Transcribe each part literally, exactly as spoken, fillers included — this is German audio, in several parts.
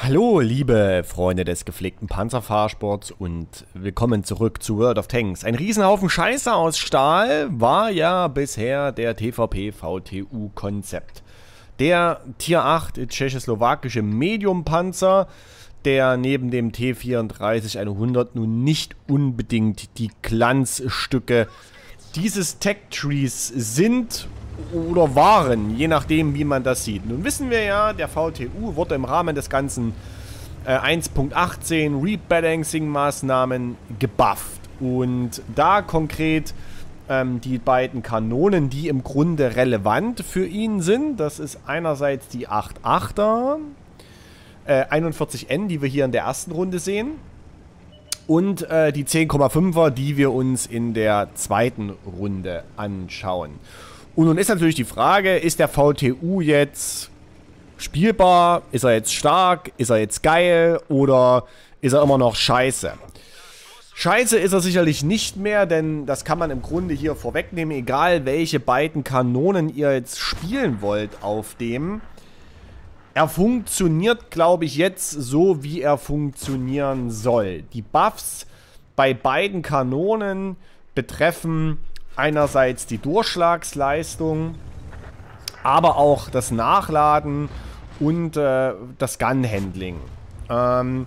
Hallo, liebe Freunde des gepflegten Panzerfahrsports und willkommen zurück zu World of Tanks. Ein Riesenhaufen Scheiße aus Stahl war ja bisher der T V P V T U-Konzept. Der Tier acht tschechoslowakische Medium-Panzer, der neben dem T vierunddreißig hundert nun nicht unbedingt die Glanzstücke dieses Tech-Trees sind oder waren, je nachdem wie man das sieht. Nun wissen wir ja, der V T U wurde im Rahmen des ganzen äh, eins Punkt achtzehn Rebalancing-Maßnahmen gebufft. Und da konkret ähm, die beiden Kanonen, die im Grunde relevant für ihn sind, das ist einerseits die acht achter äh, einundvierzig N, die wir hier in der ersten Runde sehen, und äh, die zehn Komma fünfer, die wir uns in der zweiten Runde anschauen. Und nun ist natürlich die Frage, ist der V T U jetzt spielbar? Ist er jetzt stark? Ist er jetzt geil? Oder ist er immer noch scheiße? Scheiße ist er sicherlich nicht mehr, denn das kann man im Grunde hier vorwegnehmen. Egal welche beiden Kanonen ihr jetzt spielen wollt auf dem. Er funktioniert, glaube ich, jetzt so, wie er funktionieren soll. Die Buffs bei beiden Kanonen betreffen einerseits die Durchschlagsleistung, aber auch das Nachladen und äh, das Gun-Handling. Ähm,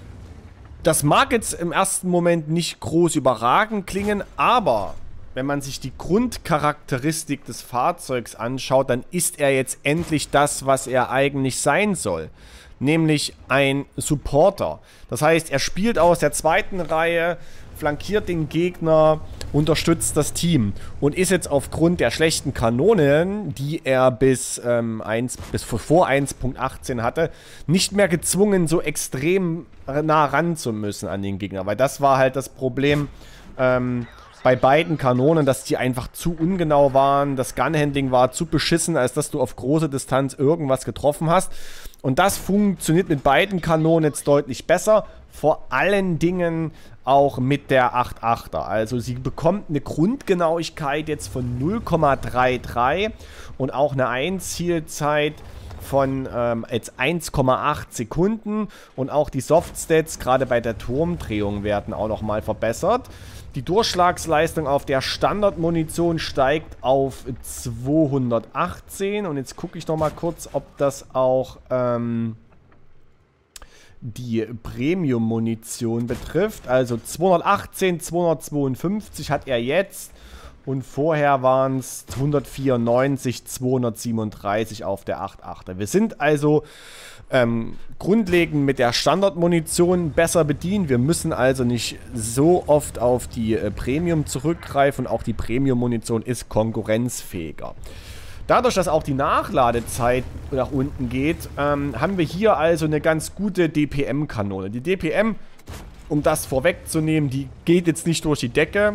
das mag jetzt im ersten Moment nicht groß überragend klingen, aber wenn man sich die Grundcharakteristik des Fahrzeugs anschaut, dann ist er jetzt endlich das, was er eigentlich sein soll. Nämlich ein Supporter. Das heißt, er spielt aus der zweiten Reihe, flankiert den Gegner, unterstützt das Team und ist jetzt aufgrund der schlechten Kanonen, die er bis, ähm, eins, bis vor eins Punkt achtzehn hatte, nicht mehr gezwungen, so extrem nah ran zu müssen an den Gegner. Weil das war halt das Problem ähm, bei beiden Kanonen, dass die einfach zu ungenau waren. Das Gunhandling war zu beschissen, als dass du auf große Distanz irgendwas getroffen hast. Und das funktioniert mit beiden Kanonen jetzt deutlich besser. Vor allen Dingen auch mit der acht achter. Also sie bekommt eine Grundgenauigkeit jetzt von null Komma dreiunddreißig und auch eine Einzielzeit von ähm, jetzt eins Komma acht Sekunden. Und auch die Softstats, gerade bei der Turmdrehung, werden auch nochmal verbessert. Die Durchschlagsleistung auf der Standardmunition steigt auf zweihundertachtzehn. Und jetzt gucke ich noch mal kurz, ob das auch ähm, die Premium-Munition betrifft. Also zweihundertachtzehn, zweihundertzweiundfünfzig hat er jetzt. Und vorher waren es hundertvierundneunzig, zweihundertsiebenunddreißig auf der acht achter. Wir sind also ähm, grundlegend mit der Standardmunition besser bedient. Wir müssen also nicht so oft auf die äh, Premium zurückgreifen. Und auch die Premium-Munition ist konkurrenzfähiger. Dadurch, dass auch die Nachladezeit nach unten geht, ähm, haben wir hier also eine ganz gute D P M-Kanone. Die D P M, um das vorwegzunehmen, die geht jetzt nicht durch die Decke.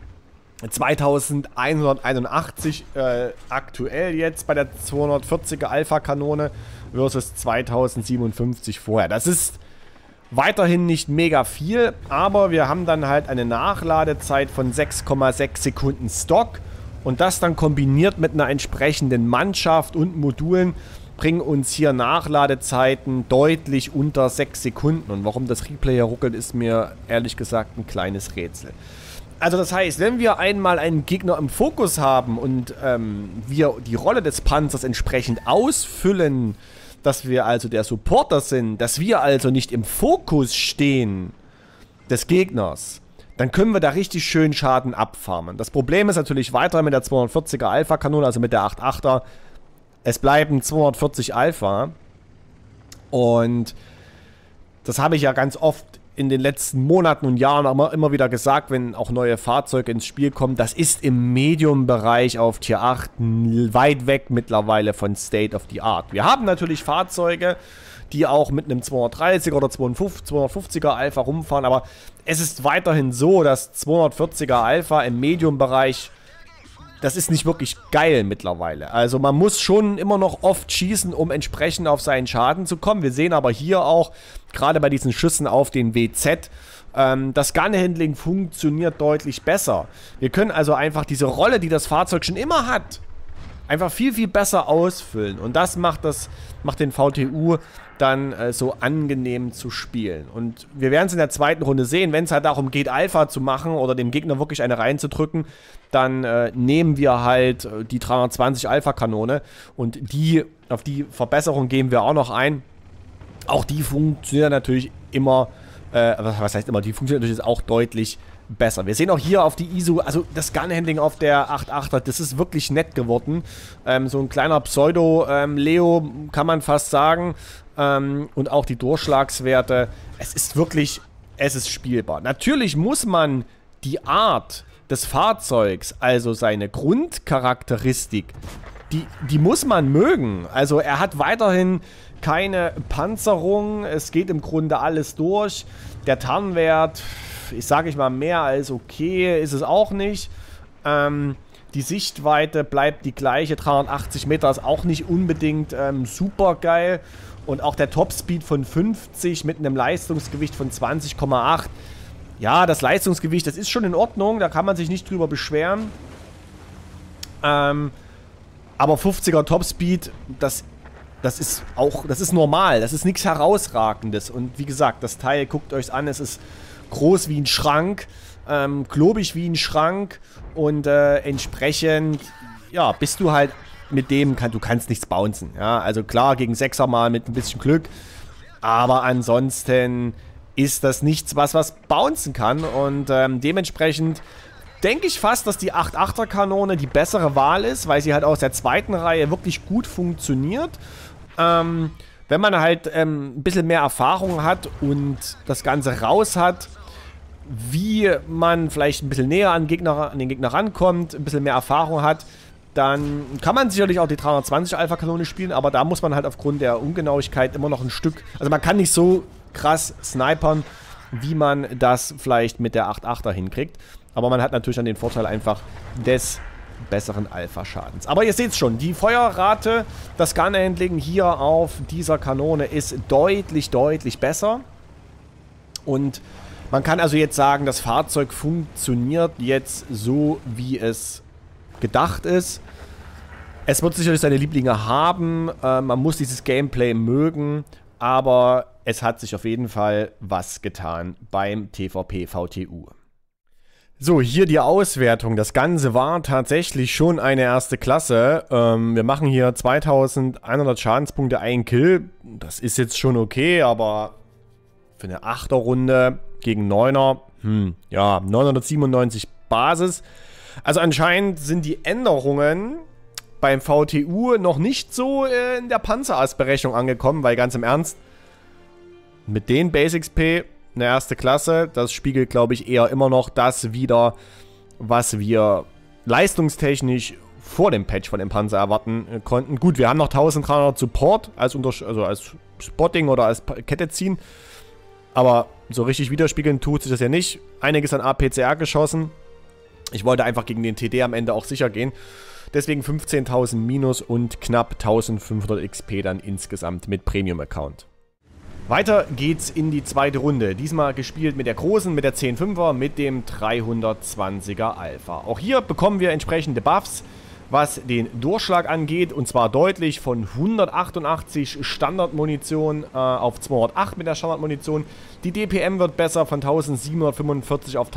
zweitausendeinhunderteinundachtzig äh, aktuell jetzt bei der zweihundertvierziger Alpha-Kanone versus zweitausendsiebenundfünfzig vorher. Das ist weiterhin nicht mega viel, aber wir haben dann halt eine Nachladezeit von sechs Komma sechs Sekunden Stock. Und das dann kombiniert mit einer entsprechenden Mannschaft und Modulen bringen uns hier Nachladezeiten deutlich unter sechs Sekunden. Und warum das Replay hier ruckelt, ist mir ehrlich gesagt ein kleines Rätsel. Also das heißt, wenn wir einmal einen Gegner im Fokus haben und ähm, wir die Rolle des Panzers entsprechend ausfüllen, dass wir also der Supporter sind, dass wir also nicht im Fokus stehen des Gegners, dann können wir da richtig schön Schaden abfarmen. Das Problem ist natürlich weiter mit der zweihundertvierziger Alpha-Kanone, also mit der acht achter. Es bleiben zweihundertvierzig Alpha. Und das habe ich ja ganz oft in den letzten Monaten und Jahren immer, immer wieder gesagt, wenn auch neue Fahrzeuge ins Spiel kommen. Das ist im Medium-Bereich auf Tier acht weit weg mittlerweile von State of the Art. Wir haben natürlich Fahrzeuge, die auch mit einem zweihundertdreißiger oder zweihundertfünfziger Alpha rumfahren, aber es ist weiterhin so, dass zweihundertvierziger Alpha im Medium-Bereich, das ist nicht wirklich geil mittlerweile. Also man muss schon immer noch oft schießen, um entsprechend auf seinen Schaden zu kommen. Wir sehen aber hier auch, gerade bei diesen Schüssen auf den W Z, ähm, das Gun-Handling funktioniert deutlich besser. Wir können also einfach diese Rolle, die das Fahrzeug schon immer hat, einfach viel, viel besser ausfüllen. Und das macht, das, macht den V T U dann äh, so angenehm zu spielen. Und wir werden es in der zweiten Runde sehen, wenn es halt darum geht, Alpha zu machen oder dem Gegner wirklich eine reinzudrücken, dann äh, nehmen wir halt äh, die dreihundertzwanzig Alpha-Kanone und die, auf die Verbesserung gehen wir auch noch ein. Auch die funktionieren natürlich immer, äh, was heißt immer, die funktionieren natürlich auch deutlich besser. Wir sehen auch hier auf die I S O, also das Gun-Handling auf der acht achter, das ist wirklich nett geworden. Ähm, so ein kleiner Pseudo-Leo, ähm, kann man fast sagen. Ähm, und auch die Durchschlagswerte. Es ist wirklich, es ist spielbar. Natürlich muss man die Art des Fahrzeugs, also seine Grundcharakteristik, die, die muss man mögen. Also er hat weiterhin keine Panzerung, es geht im Grunde alles durch. Der Tarnwert, ich sage ich mal, mehr als okay ist es auch nicht. Ähm, die Sichtweite bleibt die gleiche, dreihundertachtzig Meter ist auch nicht unbedingt ähm, super geil. Und auch der Topspeed von fünfzig mit einem Leistungsgewicht von zwanzig Komma acht. Ja, das Leistungsgewicht, das ist schon in Ordnung, da kann man sich nicht drüber beschweren. Ähm, aber fünfziger Topspeed, das, das ist auch, das ist normal, das ist nichts Herausragendes. Und wie gesagt, das Teil, guckt euch an, es ist groß wie ein Schrank, ähm, klobig wie ein Schrank und äh, entsprechend, ja, bist du halt mit dem, kann, du kannst nichts bouncen, ja, also klar, gegen Sechser mal mit ein bisschen Glück, aber ansonsten ist das nichts, was was bouncen kann und ähm, dementsprechend denke ich fast, dass die acht achter Kanone die bessere Wahl ist, weil sie halt aus der zweiten Reihe wirklich gut funktioniert. Ähm, wenn man halt ähm, ein bisschen mehr Erfahrung hat und das Ganze raus hat, wie man vielleicht ein bisschen näher an, Gegner, an den Gegner rankommt, ein bisschen mehr Erfahrung hat, dann kann man sicherlich auch die dreihundertzwanzig Alpha-Kanone spielen, aber da muss man halt aufgrund der Ungenauigkeit immer noch ein Stück, also man kann nicht so krass snipern, wie man das vielleicht mit der acht achter hinkriegt, aber man hat natürlich dann den Vorteil einfach des besseren Alpha-Schadens. Aber ihr seht es schon, die Feuerrate, das Gun-Handling hier auf dieser Kanone ist deutlich, deutlich besser und man kann also jetzt sagen, das Fahrzeug funktioniert jetzt so, wie es gedacht ist. Es wird sicherlich seine Lieblinge haben, äh, man muss dieses Gameplay mögen, aber es hat sich auf jeden Fall was getan beim T V P V T U. So, hier die Auswertung. Das Ganze war tatsächlich schon eine erste Klasse. Ähm, wir machen hier zweitausendeinhundert Schadenspunkte, ein Kill. Das ist jetzt schon okay, aber für eine achter Runde gegen neuner, hm, ja, neunhundertsiebenundneunzig Basis. Also anscheinend sind die Änderungen beim V T U noch nicht so äh, in der Panzerass-Berechnung angekommen, weil ganz im Ernst, mit den Basics P eine erste Klasse, das spiegelt, glaube ich, eher immer noch das wider, was wir leistungstechnisch vor dem Patch von dem Panzer erwarten äh, konnten. Gut, wir haben noch dreizehnhundert Support als, Unters also als Spotting oder als Kette ziehen, aber so richtig widerspiegeln tut sich das ja nicht. Einiges an A P C R geschossen. Ich wollte einfach gegen den T D am Ende auch sicher gehen. Deswegen fünfzehntausend Minus und knapp eintausendfünfhundert X P dann insgesamt mit Premium-Account. Weiter geht's in die zweite Runde. Diesmal gespielt mit der großen, mit der zehn fünfer, mit dem dreihundertzwanziger Alpha. Auch hier bekommen wir entsprechende Buffs, was den Durchschlag angeht. Und zwar deutlich von hundertachtundachtzig Standardmunition äh, auf zweihundertacht mit der Standardmunition. Die D P M wird besser von eintausendsiebenhundertfünfundvierzig auf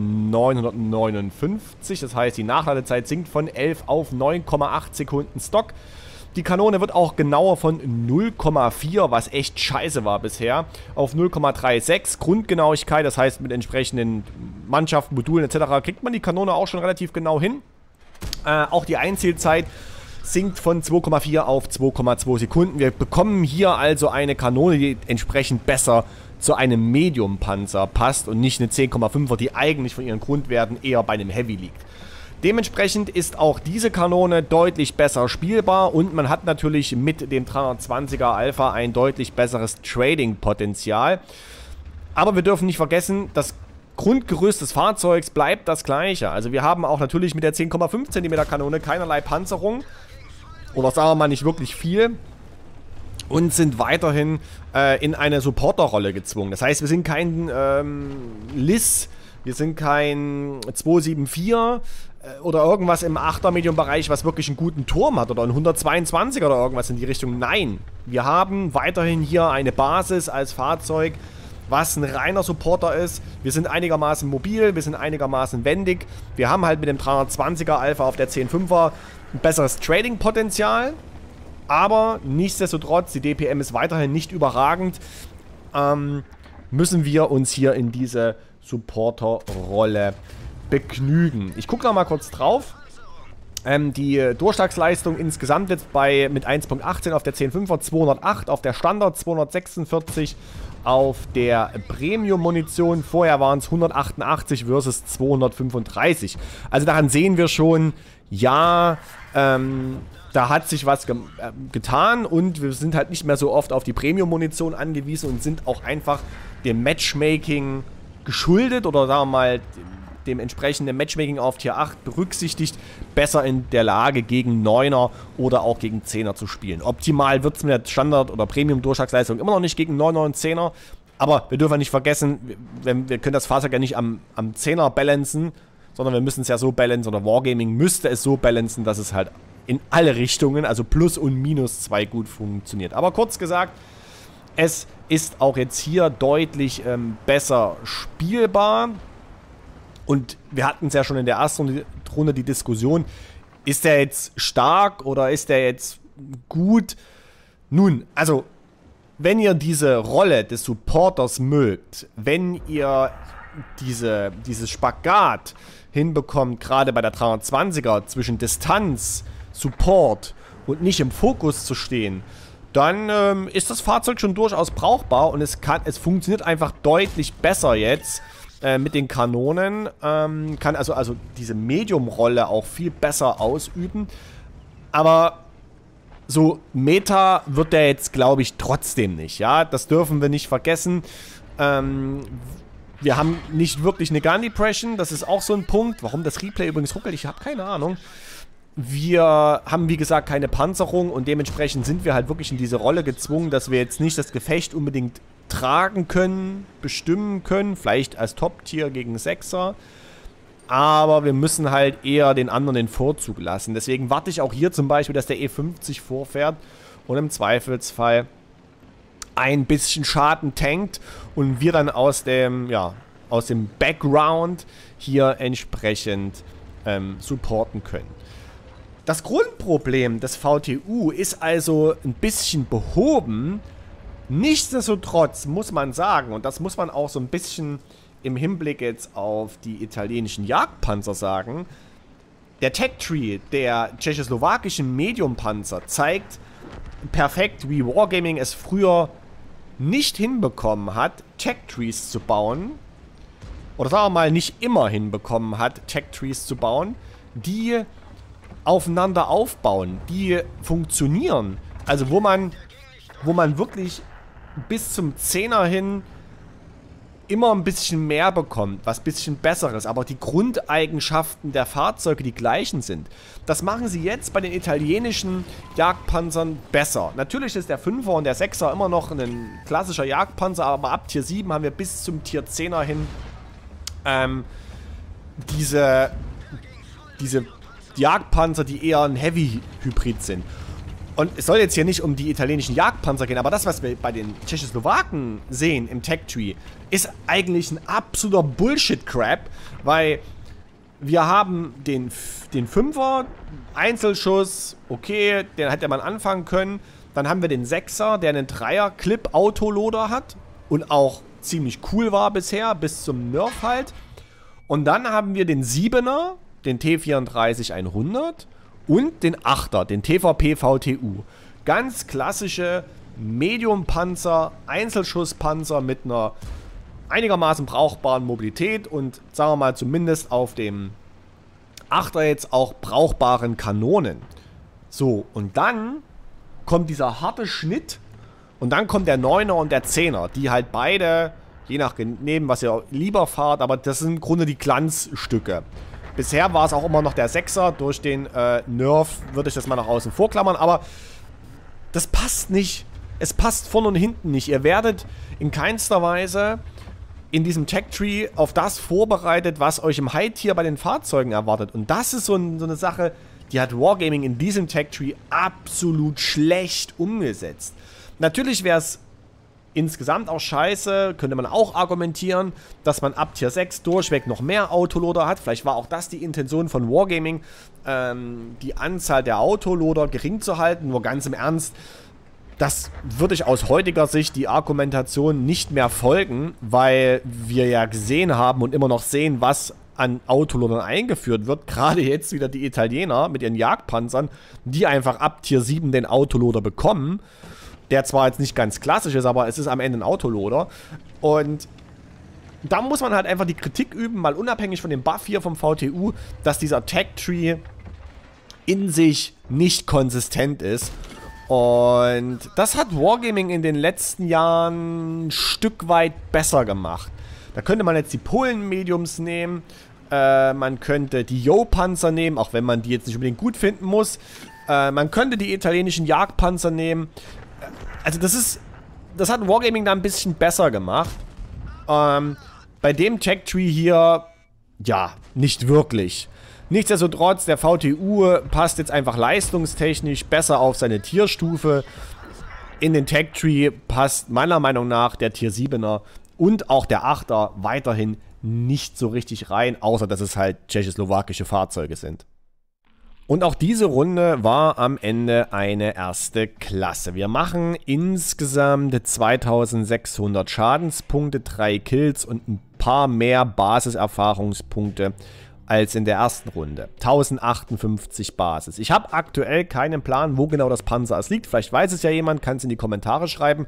eintausendneunhundertneunundfünfzig. Das heißt, die Nachladezeit sinkt von elf auf neun Komma acht Sekunden Stock. Die Kanone wird auch genauer von null Komma vier, was echt scheiße war bisher, auf null Komma sechsunddreißig. Grundgenauigkeit, das heißt mit entsprechenden Mannschaften, Modulen et cetera kriegt man die Kanone auch schon relativ genau hin. Äh, auch die Einzielzeit sinkt von zwei Komma vier auf zwei Komma zwei Sekunden. Wir bekommen hier also eine Kanone, die entsprechend besser zu einem Medium-Panzer passt und nicht eine zehn Komma fünfer, die eigentlich von ihren Grundwerten eher bei einem Heavy liegt. Dementsprechend ist auch diese Kanone deutlich besser spielbar und man hat natürlich mit dem dreihundertzwanziger Alpha ein deutlich besseres Trading-Potenzial. Aber wir dürfen nicht vergessen, das Grundgerüst des Fahrzeugs bleibt das gleiche. Also wir haben auch natürlich mit der zehn Komma fünf Zentimeter Kanone keinerlei Panzerung. Oder sagen wir mal nicht wirklich viel. Und sind weiterhin äh, in eine Supporterrolle gezwungen. Das heißt, wir sind kein ähm, L I S, wir sind kein zwei sieben vier. oder irgendwas im achter Medium-Bereich, was wirklich einen guten Turm hat oder einen hundertzweiundzwanziger oder irgendwas in die Richtung. Nein, wir haben weiterhin hier eine Basis als Fahrzeug, was ein reiner Supporter ist. Wir sind einigermaßen mobil, wir sind einigermaßen wendig. Wir haben halt mit dem dreihundertzwanziger Alpha auf der zehn Punkt fünfer ein besseres Trading-Potenzial. Aber nichtsdestotrotz, die D P M ist weiterhin nicht überragend. Ähm, müssen wir uns hier in diese Supporter-Rolle begnügen. Ich gucke noch mal kurz drauf. Ähm, die Durchschlagsleistung insgesamt jetzt bei mit eins Punkt achtzehn auf der zehn Punkt fünfer zweihundertacht, auf der Standard zweihundertsechsundvierzig, auf der Premium-Munition vorher waren es hundertachtundachtzig versus zweihundertfünfunddreißig. Also daran sehen wir schon, ja, ähm, da hat sich was ge äh, getan und wir sind halt nicht mehr so oft auf die Premium-Munition angewiesen und sind auch einfach dem Matchmaking geschuldet oder sagen wir mal dem entsprechenden Matchmaking auf Tier acht berücksichtigt, besser in der Lage gegen neuner oder auch gegen zehner zu spielen. Optimal wird es mit der Standard- oder Premium-Durchschlagsleistung immer noch nicht gegen neuner und zehner, aber wir dürfen nicht vergessen, wir, wir können das Fahrzeug ja nicht am, am zehner balancen, sondern wir müssen es ja so balancen, oder Wargaming müsste es so balancen, dass es halt in alle Richtungen, also Plus und Minus zwei gut funktioniert. Aber kurz gesagt, es ist auch jetzt hier deutlich ähm, besser spielbar. Und wir hatten es ja schon in der ersten Runde die Diskussion, ist der jetzt stark oder ist der jetzt gut? Nun, also, wenn ihr diese Rolle des Supporters mögt, wenn ihr diese, dieses Spagat hinbekommt, gerade bei der dreihundertzwanziger, zwischen Distanz, Support und nicht im Fokus zu stehen, dann ähm, ist das Fahrzeug schon durchaus brauchbar und es, kann, es funktioniert einfach deutlich besser jetzt mit den Kanonen, ähm, kann also, also diese Medium-Rolle auch viel besser ausüben. Aber so Meta wird der jetzt, glaube ich, trotzdem nicht. Ja, das dürfen wir nicht vergessen. Ähm, wir haben nicht wirklich eine Gun Depression, das ist auch so ein Punkt. Warum das Replay übrigens ruckelt, ich habe keine Ahnung. Wir haben, wie gesagt, keine Panzerung und dementsprechend sind wir halt wirklich in diese Rolle gezwungen, dass wir jetzt nicht das Gefecht unbedingt tragen können, bestimmen können, vielleicht als Top-Tier gegen Sechser, aber wir müssen halt eher den anderen den Vorzug lassen. Deswegen warte ich auch hier zum Beispiel, dass der E fünfzig vorfährt und im Zweifelsfall ein bisschen Schaden tankt und wir dann aus dem, ja, aus dem Background hier entsprechend ähm, supporten können. Das Grundproblem des V T U ist also ein bisschen behoben. Nichtsdestotrotz muss man sagen, und das muss man auch so ein bisschen im Hinblick jetzt auf die italienischen Jagdpanzer sagen, der Tech-Tree der tschechoslowakischen Medium-Panzer zeigt perfekt, wie Wargaming es früher nicht hinbekommen hat, Tech-Trees zu bauen, oder sagen wir mal, nicht immer hinbekommen hat, Tech-Trees zu bauen, die aufeinander aufbauen, die funktionieren. Also wo man, wo man wirklich bis zum Zehner hin immer ein bisschen mehr bekommt, was ein bisschen Besseres, aber die Grundeigenschaften der Fahrzeuge die gleichen sind. Das machen sie jetzt bei den italienischen Jagdpanzern besser. Natürlich ist der Fünfer und der Sechser immer noch ein klassischer Jagdpanzer, aber ab Tier sieben haben wir bis zum Tier zehner hin ähm, diese, diese Jagdpanzer, die eher ein Heavy-Hybrid sind. Und es soll jetzt hier nicht um die italienischen Jagdpanzer gehen, aber das, was wir bei den Tschechoslowaken sehen im Tech-Tree, ist eigentlich ein absoluter Bullshit-Crap, weil wir haben den, den Fünfer, Einzelschuss, okay, den hätte man anfangen können. Dann haben wir den Sechser, der einen Dreier-Clip-Autoloader hat und auch ziemlich cool war bisher, bis zum Nerf halt. Und dann haben wir den Siebener, den T vierunddreißig hundert und den Achter, den T V P V T U. Ganz klassische Medium-Panzer, Einzelschusspanzer mit einer einigermaßen brauchbaren Mobilität und sagen wir mal zumindest auf dem Achter jetzt auch brauchbaren Kanonen. So, und dann kommt dieser harte Schnitt und dann kommt der Neuner und der Zehner, die halt beide, je nachdem, was ihr lieber fahrt, aber das sind im Grunde die Glanzstücke. Bisher war es auch immer noch der Sechser. Durch den äh, Nerf würde ich das mal nach außen vorklammern. Aber das passt nicht. Es passt vorne und hinten nicht. Ihr werdet in keinster Weise in diesem Tech-Tree auf das vorbereitet, was euch im High-Tier bei den Fahrzeugen erwartet. Und das ist so, ein, so eine Sache, die hat Wargaming in diesem Tech-Tree absolut schlecht umgesetzt. Natürlich wäre es insgesamt auch scheiße, könnte man auch argumentieren, dass man ab Tier sechs durchweg noch mehr Autoloader hat. Vielleicht war auch das die Intention von Wargaming, ähm, die Anzahl der Autoloader gering zu halten. Nur ganz im Ernst, das würde ich aus heutiger Sicht die Argumentation nicht mehr folgen, weil wir ja gesehen haben und immer noch sehen, was an Autoloadern eingeführt wird. Gerade jetzt wieder die Italiener mit ihren Jagdpanzern, die einfach ab Tier sieben den Autoloader bekommen. Der zwar jetzt nicht ganz klassisch ist, aber es ist am Ende ein Autoloader. Und da muss man halt einfach die Kritik üben, mal unabhängig von dem Buff hier vom V T U, dass dieser Tech-Tree in sich nicht konsistent ist. Und das hat Wargaming in den letzten Jahren ein Stück weit besser gemacht. Da könnte man jetzt die Polen-Mediums nehmen, äh, man könnte die Yo-Panzer nehmen, auch wenn man die jetzt nicht unbedingt gut finden muss. Äh, man könnte die italienischen Jagdpanzer nehmen. Also das ist, das hat Wargaming da ein bisschen besser gemacht. Ähm, bei dem Tech-Tree hier, ja, nicht wirklich. Nichtsdestotrotz, der V T U passt jetzt einfach leistungstechnisch besser auf seine Tierstufe. In den Tech-Tree passt meiner Meinung nach der Tier siebener und auch der achter weiterhin nicht so richtig rein, außer dass es halt tschechoslowakische Fahrzeuge sind. Und auch diese Runde war am Ende eine erste Klasse. Wir machen insgesamt zweitausendsechshundert Schadenspunkte, drei Kills und ein paar mehr Basiserfahrungspunkte als in der ersten Runde. tausendachtundfünfzig Basis. Ich habe aktuell keinen Plan, wo genau das Panzerass liegt. Vielleicht weiß es ja jemand, kann es in die Kommentare schreiben.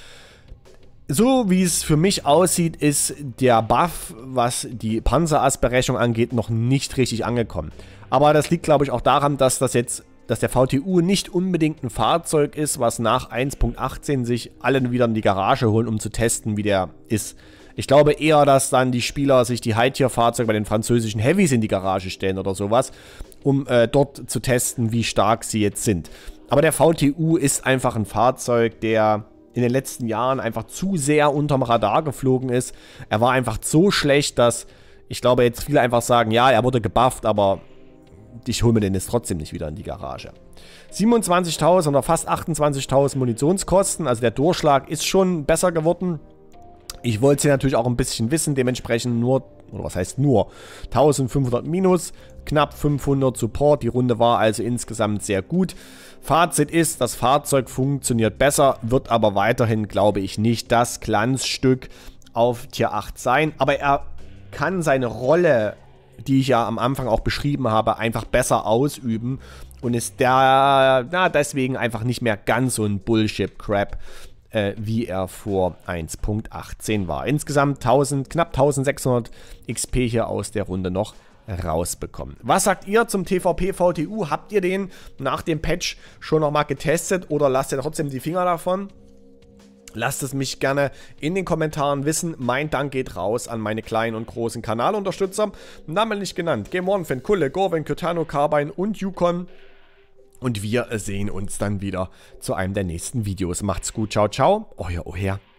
So wie es für mich aussieht, ist der Buff, was die Panzerass-Berechnung angeht, noch nicht richtig angekommen. Aber das liegt, glaube ich, auch daran, dass das jetzt, dass der V T U nicht unbedingt ein Fahrzeug ist, was nach eins Punkt achtzehn sich alle wieder in die Garage holen, um zu testen, wie der ist. Ich glaube eher, dass dann die Spieler sich die High-Tier-Fahrzeuge bei den französischen Heavys in die Garage stellen oder sowas, um äh, dort zu testen, wie stark sie jetzt sind. Aber der V T U ist einfach ein Fahrzeug, der in den letzten Jahren einfach zu sehr unterm Radar geflogen ist. Er war einfach so schlecht, dass ich glaube jetzt viele einfach sagen, ja, er wurde gebufft, aber ich hole mir den jetzt trotzdem nicht wieder in die Garage. siebenundzwanzigtausend oder fast achtundzwanzigtausend Munitionskosten, also der Durchschlag ist schon besser geworden. Ich wollte es ja natürlich auch ein bisschen wissen, dementsprechend nur, oder was heißt nur, eintausendfünfhundert minus, knapp fünfhundert Support, die Runde war also insgesamt sehr gut. Fazit ist, das Fahrzeug funktioniert besser, wird aber weiterhin, glaube ich, nicht das Glanzstück auf Tier acht sein, aber er kann seine Rolle, die ich ja am Anfang auch beschrieben habe, einfach besser ausüben und ist der, na, deswegen einfach nicht mehr ganz so ein Bullshit-Crap, äh, wie er vor eins Punkt achtzehn war. Insgesamt tausend, knapp eintausendsechshundert X P hier aus der Runde noch rausbekommen. Was sagt ihr zum T V P V T U? Habt ihr den nach dem Patch schon nochmal getestet oder lasst ihr trotzdem die Finger davon? Lasst es mich gerne in den Kommentaren wissen. Mein Dank geht raus an meine kleinen und großen Kanalunterstützer. Namen nicht genannt. Game One, Fan Kulle, Gorven, Kytano, Carbine und Yukon. Und wir sehen uns dann wieder zu einem der nächsten Videos. Macht's gut. Ciao, ciao. Euer Oher.